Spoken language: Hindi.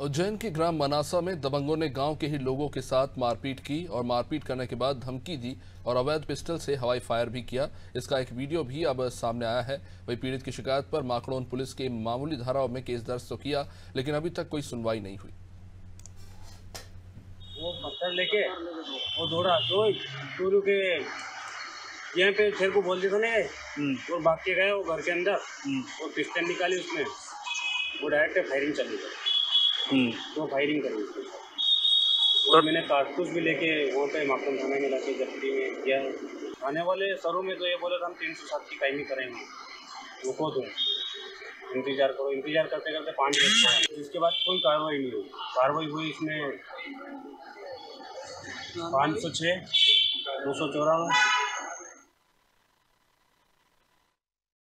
उज्जैन के ग्राम मनासा में दबंगों ने गांव के ही लोगों के साथ मारपीट की और मारपीट करने के बाद धमकी दी और अवैध पिस्टल से हवाई फायर भी किया। इसका एक वीडियो भी अब सामने आया है। वही पीड़ित की शिकायत पर माकड़ोन पुलिस के मामूली धाराओं में केस दर्ज तो किया, लेकिन अभी तक कोई सुनवाई नहीं हुई। वो पत्थर लेके वो दौड़ा तो के यहाँ पे शेर को बोल दिया था ना, और भाग के गए वो घर के अंदर और पिस्टल निकाली उसमें, वो डायरेक्ट फायरिंग चली गई। तो फायरिंग करी और मैंने कारतूस भी लेके वहाँ पे माकड़ोन थाने में लाके जब्ती में किया है। आने वाले सरों में तो ये बोले था हम 307 की टाइमिंग करेंगे, रुको तुम इंतजार करो। इंतजार करते करते 5 बजे इसके बाद कोई कार्रवाई नहीं हुई। कार्रवाई हुई इसमें 506, 294,